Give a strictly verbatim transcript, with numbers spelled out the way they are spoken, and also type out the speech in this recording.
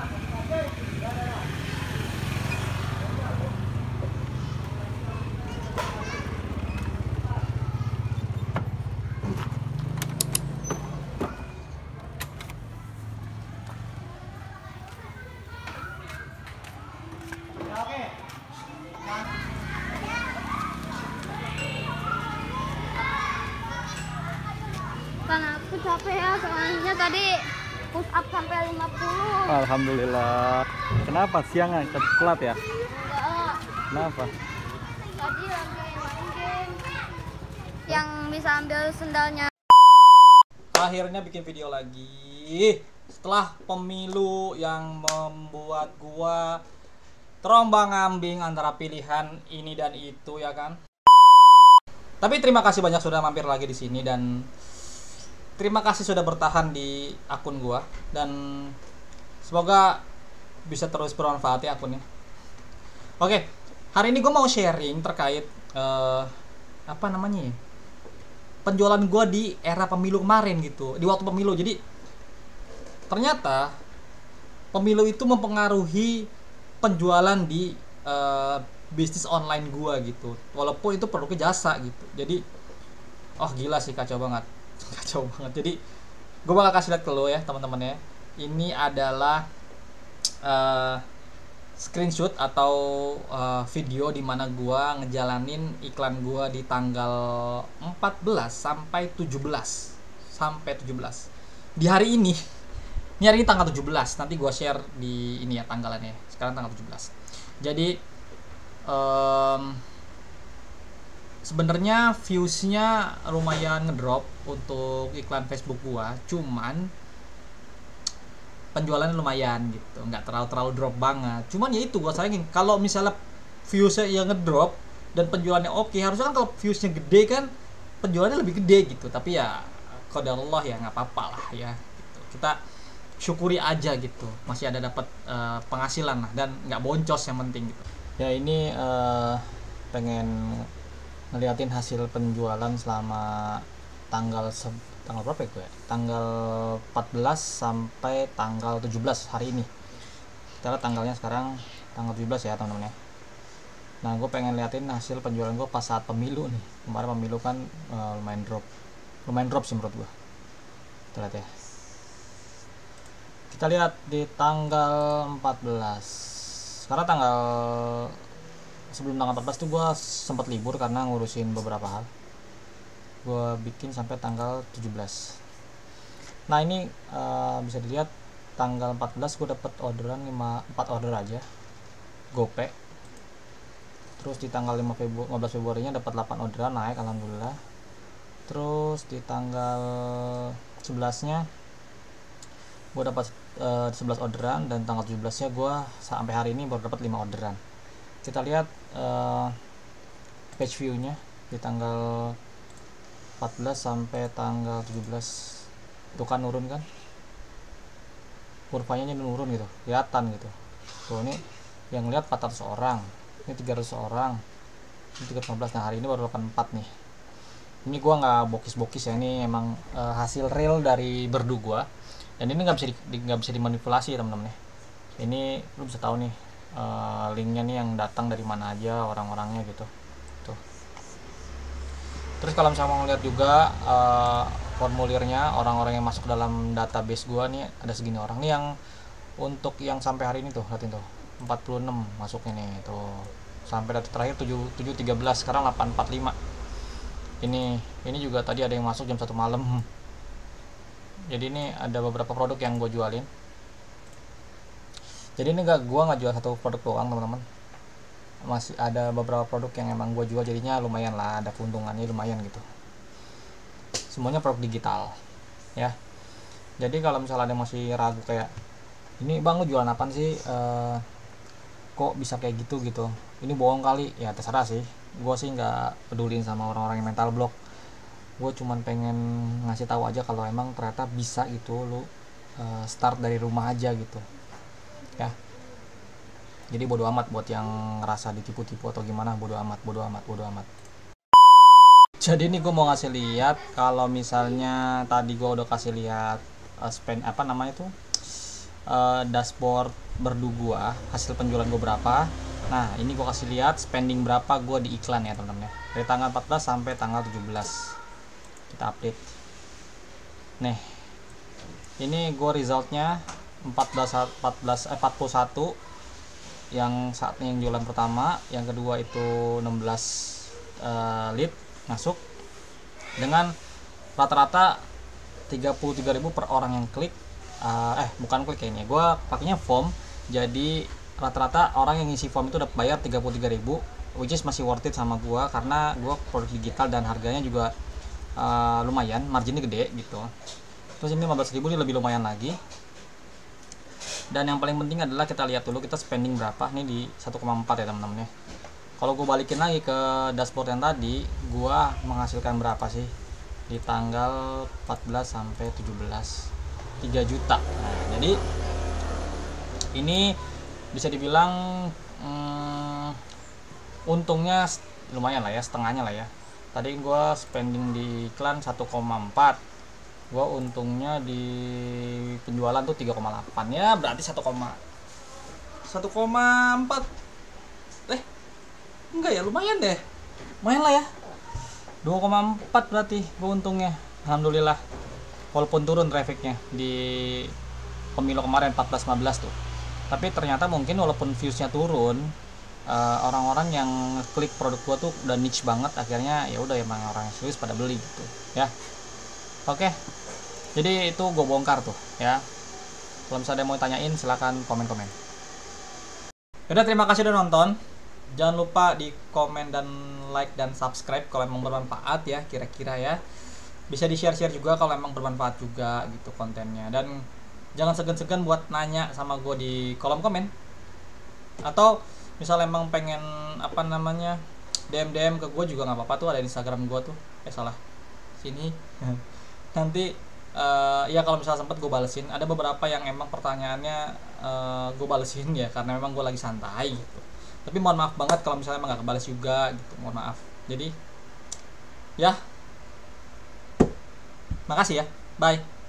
Kan aku capek ya, soalnya tadi push up sampai lima puluh. Alhamdulillah. Kenapa siangan telat ya? Enggak, Kenapa? tadi lagi main game yang bisa ambil sendalnya. Akhirnya bikin video lagi setelah pemilu yang membuat gua terombang-ambing antara pilihan ini dan itu, ya kan? Tapi terima kasih banyak sudah mampir lagi di sini, dan terima kasih sudah bertahan di akun gua, dan semoga bisa terus bermanfaat ya akunnya. Oke, hari ini gua mau sharing terkait uh, apa namanya ya? Penjualan gua di era pemilu kemarin gitu, di waktu pemilu. Jadi ternyata pemilu itu mempengaruhi penjualan di uh, bisnis online gua gitu, walaupun itu produknya jasa gitu. Jadi oh gila sih, kacau banget. Kacau banget. Jadi gue bakal kasih lihat ke lo ya teman-teman ya. Ini adalah uh, screenshot atau uh, video di mana gue ngejalanin iklan gue di tanggal empat belas sampai tujuh belas sampai tujuh belas di hari ini. Ini hari ini tanggal tujuh belas. Nanti gue share di ini ya tanggalannya. Sekarang tanggal tujuh belas. Jadi um, sebenarnya viewsnya lumayan ngedrop untuk iklan Facebook gua, cuman penjualannya lumayan gitu, nggak terlalu terlalu drop banget. Cuman ya itu gua sayangin, kalau misalnya viewsnya yang ngedrop dan penjualannya oke, harusnya kan kalau viewsnya gede kan penjualannya lebih gede gitu. Tapi ya qadarullah ya, nggak apa-apa lah ya gitu. Kita syukuri aja gitu, masih ada dapat uh, penghasilan lah, dan nggak boncos yang penting gitu. Ya ini uh, pengen ngeliatin hasil penjualan selama tanggal tanggal berapa ya gue? Tanggal empat belas sampai tanggal tujuh belas hari ini. Kita lihat tanggalnya sekarang tanggal tujuh belas ya teman-teman ya. Nah, gue pengen liatin hasil penjualan gue pas saat pemilu nih. Kemarin pemilu kan uh, lumayan drop. Lumayan drop sih menurut gue. Kita lihat ya. Kita lihat di tanggal empat belas. Sekarang tanggal sebelum tanggal empat belas tuh gue sempat libur karena ngurusin beberapa hal. Gue bikin sampai tanggal tujuh belas. Nah, ini uh, bisa dilihat tanggal empat belas gue dapat orderan lima, empat order aja GoPay. Terus di tanggal lima belas Februarinya dapat delapan orderan, naik alhamdulillah. Terus di tanggal sebelas nya gue dapat uh, sebelas orderan, dan tanggal tujuh belas nya gue sampai hari ini baru dapat lima orderan. Kita lihat uh, page view nya di tanggal empat belas sampai tanggal tujuh belas, itu kan nurun kan, kurvanya ini nurun gitu, kelihatan gitu. Tuh, ini yang lihat empat ratus orang, ini tiga ratus orang, ini tiga ratus lima belas. Nah, hari ini baru delapan puluh empat nih. Ini gua nggak bokis-bokis ya, ini emang uh, hasil real dari berdu gua, dan ini nggak bisa di, nggak bisa dimanipulasi ya teman-teman ya. Ini lu bisa tahu nih uh, linknya nih yang datang dari mana aja orang-orangnya gitu. Tuh. Terus kalau misalnya mau ngeliat juga uh, formulirnya, orang-orang yang masuk dalam database gua nih ada segini orang nih, yang untuk yang sampai hari ini tuh, lihatin tuh empat puluh enam masuknya nih tuh, sampai data terakhir tujuh tujuh tiga belas, sekarang delapan empat lima. Ini ini juga tadi ada yang masuk jam satu malam. Jadi ini ada beberapa produk yang gue jualin. Jadi ini gak, gue nggak jual satu produk doang teman-teman, masih ada beberapa produk yang emang gue jual, jadinya lumayan lah, ada keuntungannya lumayan gitu. Semuanya produk digital ya. Jadi kalau misalnya ada yang masih ragu kayak ini bang lu jualan apaan sih, uh, kok bisa kayak gitu gitu, ini bohong kali, ya terserah sih. Gue sih nggak pedulin sama orang-orang yang mental block. Gue cuman pengen ngasih tahu aja kalau emang ternyata bisa gitu lu uh, start dari rumah aja gitu ya. Jadi bodo amat buat yang ngerasa ditipu-tipu atau gimana, bodo amat, bodo amat, bodo amat. Jadi ini gue mau ngasih lihat kalau misalnya tadi gue udah kasih lihat uh, spend apa namanya tuh uh, dashboard berdu gua, hasil penjualan gua berapa. Nah ini gua kasih lihat spending berapa gua di iklan ya teman-teman ya, dari tanggal empat belas sampai tanggal tujuh belas. Kita update nih, ini gua resultnya empat belas empat belas eh, empat puluh satu yang saat ini yang jualan pertama, yang kedua itu enam belas uh, lead masuk dengan rata-rata tiga puluh tiga ribu per orang yang klik. Uh, eh bukan klik kayaknya, gue pakainya form, jadi rata-rata orang yang ngisi form itu udah bayar tiga puluh tiga ribu, which is masih worth it sama gue karena gue produk digital dan harganya juga uh, lumayan, marginnya gede gitu. Terus ini lima belas ribu, ini lebih lumayan lagi. Dan yang paling penting adalah kita lihat dulu kita spending berapa nih di satu koma empat ya teman-teman ya. Kalau gue balikin lagi ke dashboard yang tadi, gue menghasilkan berapa sih di tanggal empat belas sampai tujuh belas, tiga juta. Nah, jadi ini bisa dibilang hmm, untungnya lumayan lah ya, setengahnya lah ya. Tadi gue spending di iklan satu koma empat, gue untungnya di penjualan tuh tiga koma delapan, ya berarti satu koma empat. Eh enggak ya, lumayan deh, lumayan lah ya, dua koma empat berarti gue untungnya, alhamdulillah. Walaupun turun trafficnya di pemilu kemarin empat belas lima belas tuh, tapi ternyata mungkin walaupun viewsnya turun, uh, orang-orang yang klik produk gua tuh udah niche banget, akhirnya ya udah emang orang yang serius pada beli gitu ya. Oke, jadi itu gue bongkar tuh ya. Kalau misalnya ada yang mau tanyain silahkan komen-komen. Udah, terima kasih udah nonton. Jangan lupa di komen dan like dan subscribe kalau emang bermanfaat ya, kira-kira ya. Bisa di share-share juga kalau emang bermanfaat juga gitu kontennya. Dan jangan segan-segan buat nanya sama gue di kolom komen. Atau misalnya emang pengen apa namanya D M D M ke gue juga nggak apa-apa tuh, ada di Instagram gue tuh. Eh salah, sini. Nanti uh, ya kalau misalnya sempet gue balesin. Ada beberapa yang emang pertanyaannya uh, gue balesin ya, karena memang gue lagi santai gitu. Tapi mohon maaf banget kalau misalnya emang gak kebales juga gitu, mohon maaf. Jadi ya, makasih ya, bye.